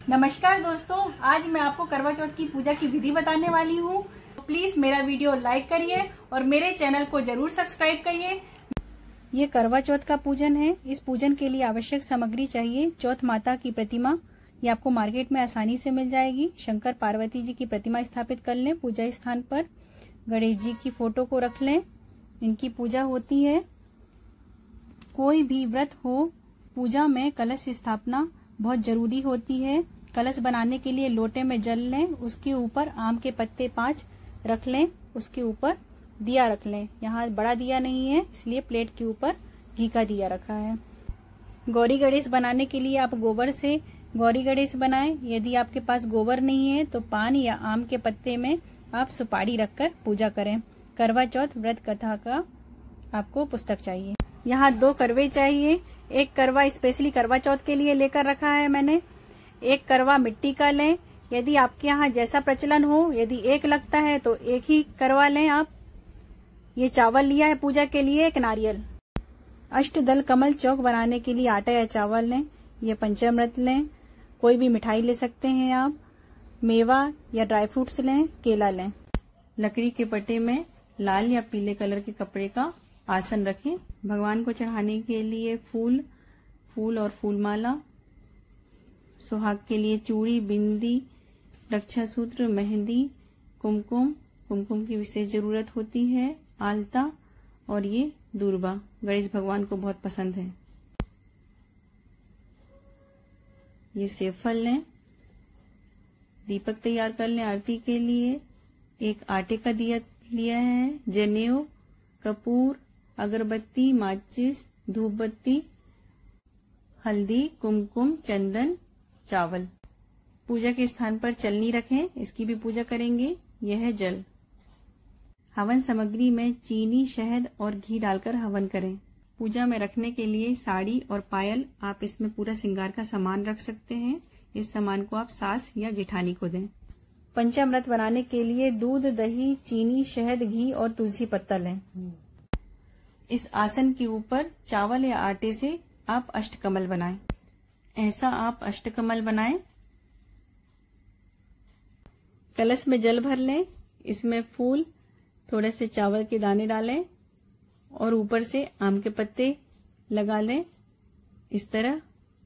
नमस्कार दोस्तों, आज मैं आपको करवा चौथ की पूजा की विधि बताने वाली हूँ। प्लीज मेरा वीडियो लाइक करिए और मेरे चैनल को जरूर सब्सक्राइब करिए। ये करवा चौथ का पूजन है। इस पूजन के लिए आवश्यक सामग्री चाहिए चौथ माता की प्रतिमा। ये आपको मार्केट में आसानी से मिल जाएगी। शंकर पार्वती जी की प्रतिमा स्थापित कर लें पूजा स्थान पर। गणेश जी की फोटो को रख लें, इनकी पूजा होती है। कोई भी व्रत हो, पूजा में कलश स्थापना बहुत जरूरी होती है। कलश बनाने के लिए लोटे में जल लें, उसके ऊपर आम के पत्ते 5 रख लें, उसके ऊपर दिया रख लें। यहाँ बड़ा दिया नहीं है, इसलिए प्लेट के ऊपर घी का दिया रखा है। गौरी गणेश बनाने के लिए आप गोबर से गौरी गणेश बनाएं। यदि आपके पास गोबर नहीं है तो पान या आम के पत्ते में आप सुपारी रखकर पूजा करें। करवा चौथ व्रत कथा का आपको पुस्तक चाहिए। यहाँ 2 करवे चाहिए। एक करवा स्पेशली करवा चौथ के लिए लेकर रखा है मैंने। एक करवा मिट्टी का लें। यदि आपके यहाँ जैसा प्रचलन हो, यदि एक लगता है तो एक ही करवा लें आप। ये चावल लिया है पूजा के लिए, एक नारियल। अष्टदल कमल चौक बनाने के लिए आटा या चावल लें। ये पंचामृत लें। कोई भी मिठाई ले सकते हैं आप। मेवा या ड्राई फ्रूट्स लें, केला लें। लकड़ी के पट्टे में लाल या पीले कलर के कपड़े का आसन रखें। भगवान को चढ़ाने के लिए फूल और फूलमाला। सुहाग के लिए चूड़ी, बिंदी, रक्षा सूत्र, मेहंदी, कुमकुम की विशेष जरूरत होती है। आलता और ये दूर्बा गणेश भगवान को बहुत पसंद है। ये सेब फल लें। दीपक तैयार कर लें आरती के लिए। एक आटे का दिया लिया है। जनेऊ, कपूर, अगरबत्ती, माचिस, धूप बत्ती, हल्दी, कुमकुम, चंदन, चावल। पूजा के स्थान पर चलनी रखें, इसकी भी पूजा करेंगे। यह है जल। हवन सामग्री में चीनी, शहद और घी डालकर हवन करें। पूजा में रखने के लिए साड़ी और पायल, आप इसमें पूरा श्रृंगार का सामान रख सकते हैं। इस सामान को आप सास या जेठानी को दें। पंचामृत बनाने के लिए दूध, दही, चीनी, शहद, घी और तुलसी पत्ता लें। इस आसन के ऊपर चावल या आटे से आप अष्टकमल बनाएं। ऐसा आप अष्टकमल बनाएं। कलश में जल भर लें, इसमें फूल, थोड़े से चावल के दाने डालें और ऊपर से आम के पत्ते लगा लें इस तरह।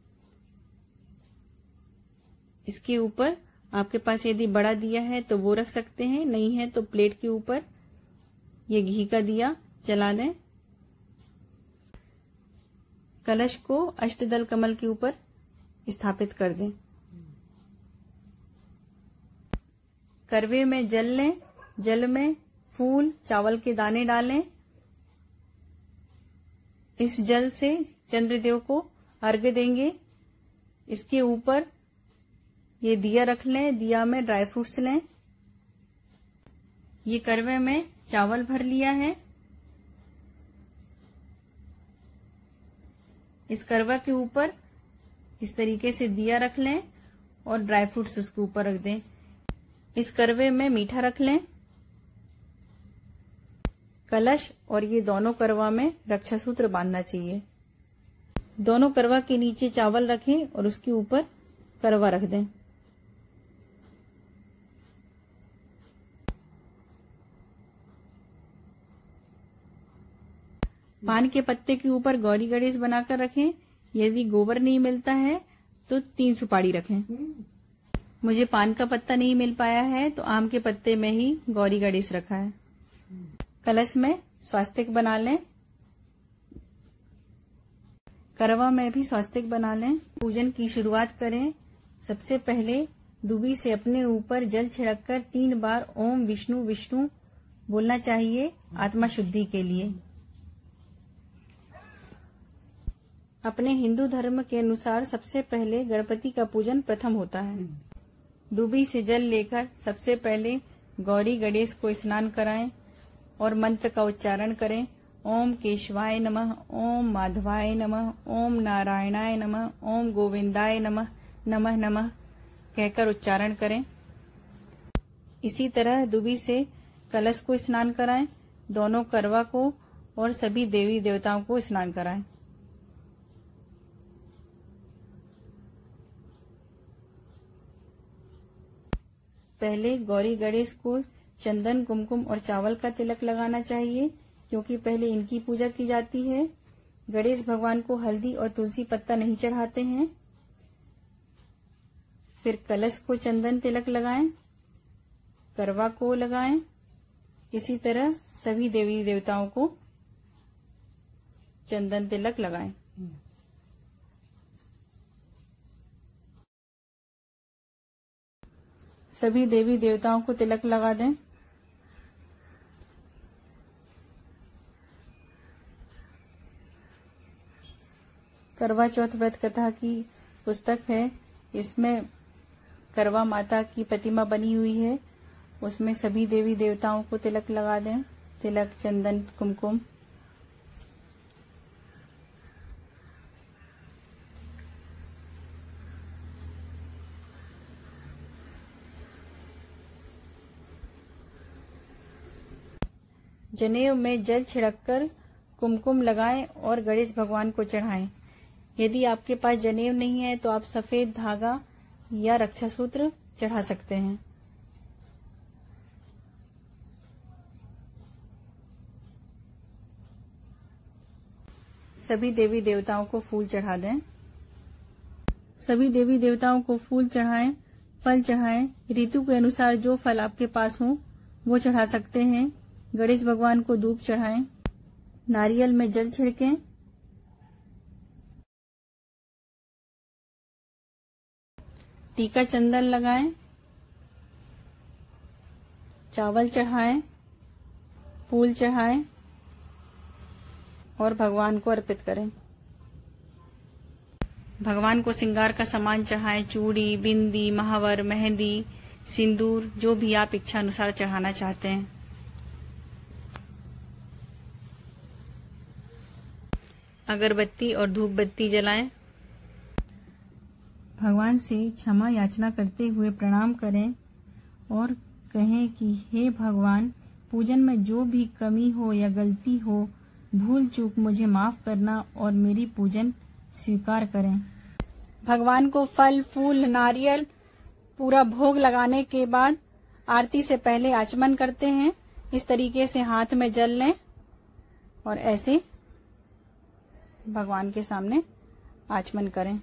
इसके ऊपर आपके पास यदि बड़ा दिया है तो वो रख सकते हैं, नहीं है तो प्लेट के ऊपर ये घी का दिया जला लें। कलश को अष्टदल कमल के ऊपर स्थापित कर दें। करवे में जल लें। जल में फूल, चावल के दाने डालें। इस जल से चंद्रदेव को अर्घ्य देंगे। इसके ऊपर ये दिया रख लें। दिया में ड्राई फ्रूट्स लें। ये करवे में चावल भर लिया है। इस करवा के ऊपर इस तरीके से दिया रख लें और ड्राई फ्रूट्स उसके ऊपर रख दें। इस करवे में मीठा रख लें। कलश और ये दोनों करवा में रक्षा सूत्र बांधना चाहिए। दोनों करवा के नीचे चावल रखें और उसके ऊपर करवा रख दें। पान के पत्ते के ऊपर गौरी गणेश बनाकर रखें। यदि गोबर नहीं मिलता है तो 3 सुपारी रखें। मुझे पान का पत्ता नहीं मिल पाया है तो आम के पत्ते में ही गौरी गणेश रखा है। कलश में स्वास्तिक बना लें। करवा में भी स्वास्तिक बना लें। पूजन की शुरुआत करें। सबसे पहले दूबी से अपने ऊपर जल छिड़ककर 3 बार ओम विष्णु विष्णु बोलना चाहिए, आत्मा शुद्धि के लिए। अपने हिंदू धर्म के अनुसार सबसे पहले गणपति का पूजन प्रथम होता है। दूबी से जल लेकर सबसे पहले गौरी गणेश को स्नान कराएं और मंत्र का उच्चारण करें। ओम केशवाय नमः, ओम माधवाय नमः, ओम नारायणाय नमः, ओम गोविंदाय नमः, नमः नमः कहकर उच्चारण करें। इसी तरह दूबी से कलश को स्नान कराएं। दोनों करवा को और सभी देवी देवताओं को स्नान कराएं। पहले गौरी गणेश को चंदन, कुमकुम और चावल का तिलक लगाना चाहिए, क्योंकि पहले इनकी पूजा की जाती है। गणेश भगवान को हल्दी और तुलसी पत्ता नहीं चढ़ाते हैं। फिर कलश को चंदन तिलक लगाएं, करवा को लगाएं। इसी तरह सभी देवी देवताओं को चंदन तिलक लगाएं। सभी देवी देवताओं को तिलक लगा दें। करवा चौथ व्रत कथा की पुस्तक है, इसमें करवा माता की प्रतिमा बनी हुई है। उसमें सभी देवी देवताओं को तिलक लगा दें, तिलक, चंदन, कुमकुम। जनेऊ में जल छिड़ककर कुमकुम लगाएं और गणेश भगवान को चढ़ाएं। यदि आपके पास जनेऊ नहीं है तो आप सफेद धागा या रक्षा सूत्र चढ़ा सकते हैं। सभी देवी देवताओं को फूल चढ़ा दें। सभी देवी देवताओं को फूल चढ़ाएं, फल चढ़ाएं। ऋतु के अनुसार जो फल आपके पास हो वो चढ़ा सकते हैं। गणेश भगवान को धूप चढ़ाएं। नारियल में जल छिड़कें। टीका चंदन लगाएं, चावल चढ़ाएं, फूल चढ़ाएं और भगवान को अर्पित करें। भगवान को श्रृंगार का सामान चढ़ाएं, चूड़ी, बिंदी, महावर, मेहंदी, सिंदूर, जो भी आप इच्छा अनुसार चढ़ाना चाहते हैं। अगरबत्ती और धूप बत्ती जलाएं। भगवान से क्षमा याचना करते हुए प्रणाम करें और कहें कि हे भगवान, पूजन में जो भी कमी हो या गलती हो, भूल चूक मुझे माफ करना और मेरी पूजन स्वीकार करें। भगवान को फल, फूल, नारियल पूरा भोग लगाने के बाद आरती से पहले आचमन करते हैं। इस तरीके से हाथ में जल लें और ऐसे भगवान के सामने आचमन करें।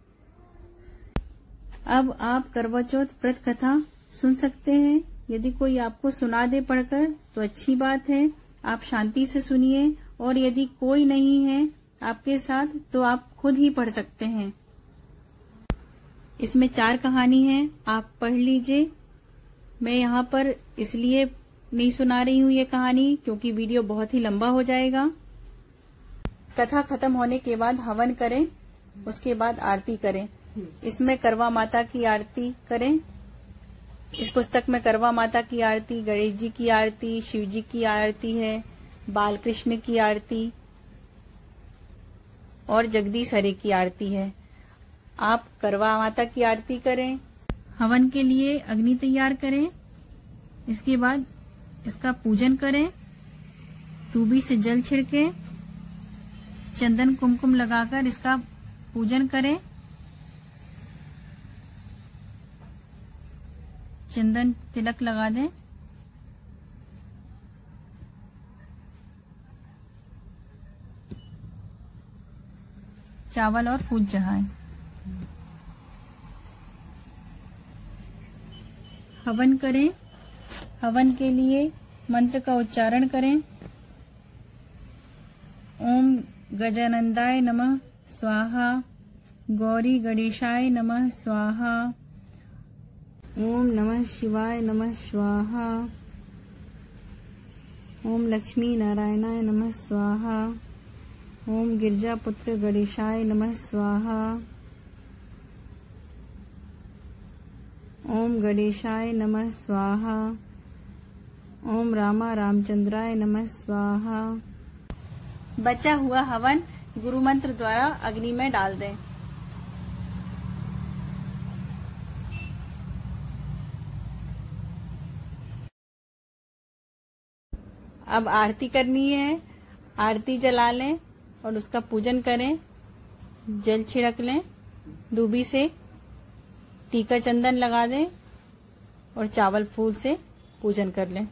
अब आप करवा चौथ व्रत कथा सुन सकते हैं। यदि कोई आपको सुना दे पढ़कर तो अच्छी बात है, आप शांति से सुनिए। और यदि कोई नहीं है आपके साथ तो आप खुद ही पढ़ सकते हैं। इसमें 4 कहानी है, आप पढ़ लीजिए। मैं यहाँ पर इसलिए नहीं सुना रही हूँ ये कहानी क्योंकि वीडियो बहुत ही लंबा हो जाएगा। कथा खत्म होने के बाद हवन करें, उसके बाद आरती करें। इसमें करवा माता की आरती करें। इस पुस्तक में करवा माता की आरती, गणेश जी की आरती, शिव जी की आरती है, बाल कृष्ण की आरती और जगदीश हरे की आरती है। आप करवा माता की आरती करें। हवन के लिए अग्नि तैयार करें। इसके बाद इसका पूजन करें। तूबी से जल छिड़के, चंदन कुमकुम लगाकर इसका पूजन करें। चंदन तिलक लगा दें। चावल और फूल चढ़ाएं। हवन करें। हवन के लिए मंत्र का उच्चारण करें। ओम गजानंदाय नमः स्वाहा, गौरी गणेशाय नमः स्वाहा, ओम नमः शिवाय नमः स्वाहा, ओम लक्ष्मी नारायणाय नमः स्वाहा, ओम गिरजापुत्र गणेशाय नमः स्वाहा, ओम गणेशाय नमः स्वाहा, ओम रामा रामचंद्राय नमः स्वाहा। बचा हुआ हवन गुरु मंत्र द्वारा अग्नि में डाल दें। अब आरती करनी है। आरती जला लें और उसका पूजन करें। जल छिड़क लें। दूबी से टीका चंदन लगा दें। और चावल फूल से पूजन कर लें।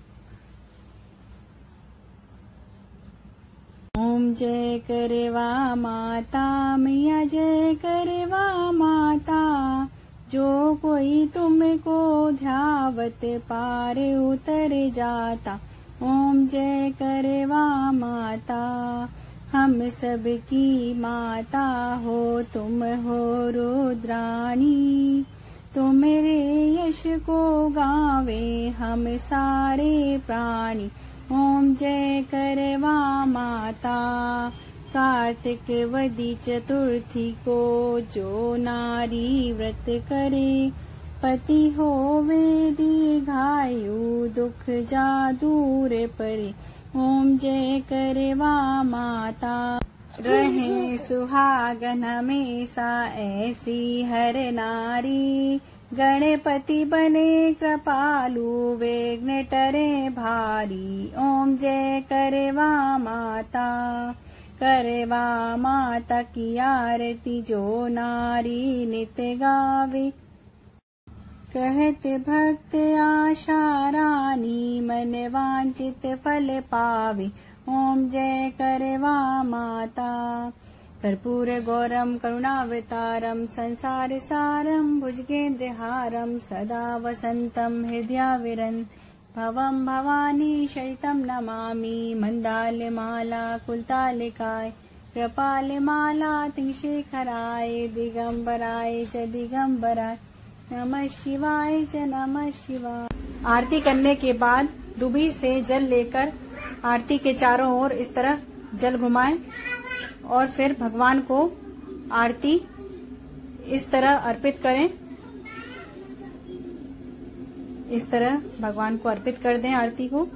ओम जय करवा माता मैया, जय करवा माता, जो कोई तुमको ध्यावत पार उतर जाता। ओम जय करवा माता, हम सबकी माता हो, तुम हो रुद्राणी, तुम्हारे यश को गावे हम सारे प्राणी। ओम जय करवा माता, कार्तिक वदी चतुर्थी को जो नारी व्रत करे, पति होवे दीर्घायु, दुख जा दूर परे। ओम जय करवा माता, रहे सुहागन हमेशा ऐसी हर नारी, गणपति बने कृपालु, विघ्न टरे भारी। ओम जय करवा माता, करवा माता की आरती जो नारी नित गावे, कहते भक्त आशा रानी, मन वांछित फल पावे। ओम जय करवा माता, कर्पूर गौरम करुणावतारम, संसार सारम भुजगेन्द्र हारम, सदा वसंतम हृदयाविरं, भवम भवानी शयितं नमामि। मंदाल माला कुलतालिकाय, कृपाल माला तिशेखराय, दिगंबराय च दिगंबराय, नमः शिवाय च नमः शिवाय। आरती करने के बाद दुबी से जल लेकर आरती के चारों ओर इस तरह जल घुमाएं और फिर भगवान को आरती इस तरह अर्पित करें। इस तरह भगवान को अर्पित कर दें आरती को,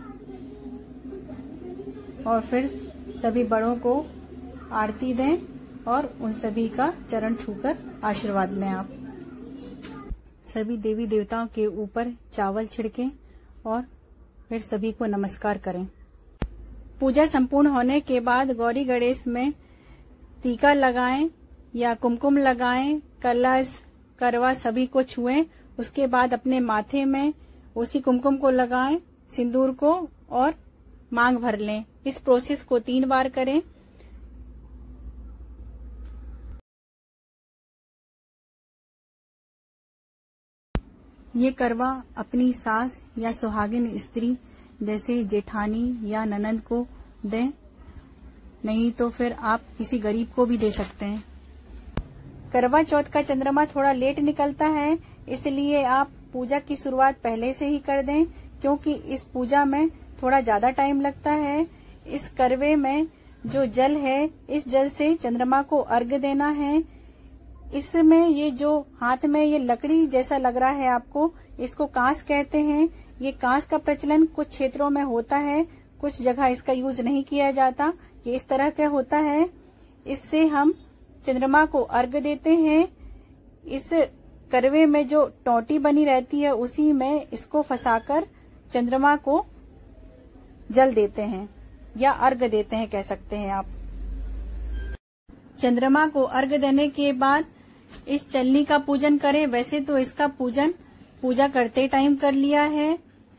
और फिर सभी बड़ों को आरती दें और उन सभी का चरण छूकर आशीर्वाद लें। आप सभी देवी देवताओं के ऊपर चावल छिड़कें और फिर सभी को नमस्कार करें। पूजा संपूर्ण होने के बाद गौरी गणेश में टीका लगाएं या कुमकुम लगाएं, कलश करवा सभी को छुएं। उसके बाद अपने माथे में उसी कुमकुम को लगाएं, सिंदूर को, और मांग भर लें। इस प्रोसेस को 3 बार करें। ये करवा अपनी सास या सुहागिन स्त्री जैसे जेठानी या ननंद को दें, नहीं तो फिर आप किसी गरीब को भी दे सकते हैं। करवा चौथ का चंद्रमा थोड़ा लेट निकलता है, इसलिए आप पूजा की शुरुआत पहले से ही कर दें, क्योंकि इस पूजा में थोड़ा ज्यादा टाइम लगता है। इस करवे में जो जल है, इस जल से चंद्रमा को अर्घ्य देना है। इसमें ये जो हाथ में ये लकड़ी जैसा लग रहा है आपको, इसको कांस कहते हैं। ये कांस का प्रचलन कुछ क्षेत्रों में होता है, कुछ जगह इसका यूज नहीं किया जाता। ये इस तरह का होता है। इससे हम चंद्रमा को अर्घ्य देते हैं। इस करवे में जो टोटी बनी रहती है, उसी में इसको फंसाकर चंद्रमा को जल देते हैं या अर्घ्य देते हैं, कह सकते हैं आप। चंद्रमा को अर्घ्य देने के बाद इस चलनी का पूजन करें। वैसे तो इसका पूजन पूजा करते टाइम कर लिया है।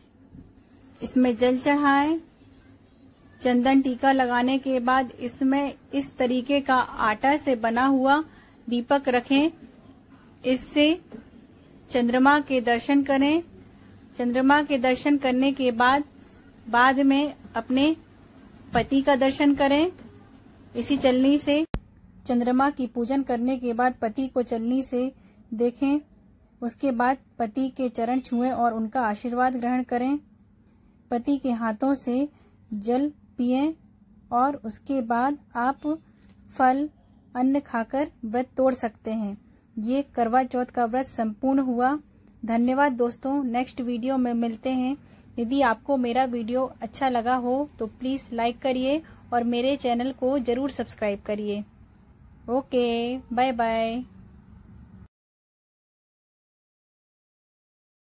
इसमें जल चढ़ाएं, चंदन टीका लगाने के बाद इसमें इस तरीके का आटा से बना हुआ दीपक रखें। इससे चंद्रमा के दर्शन करें। चंद्रमा के दर्शन करने के बाद में अपने पति का दर्शन करें। इसी चलनी से चंद्रमा की पूजन करने के बाद पति को चलनी से देखें। उसके बाद पति के चरण छुएं और उनका आशीर्वाद ग्रहण करें। पति के हाथों से जल पिएं और उसके बाद आप फल अन्न खाकर व्रत तोड़ सकते हैं। ये करवा चौथ का व्रत संपूर्ण हुआ। धन्यवाद दोस्तों, नेक्स्ट वीडियो में मिलते हैं। यदि आपको मेरा वीडियो अच्छा लगा हो तो प्लीज लाइक करिए और मेरे चैनल को जरूर सब्सक्राइब करिए। Okay, bye bye.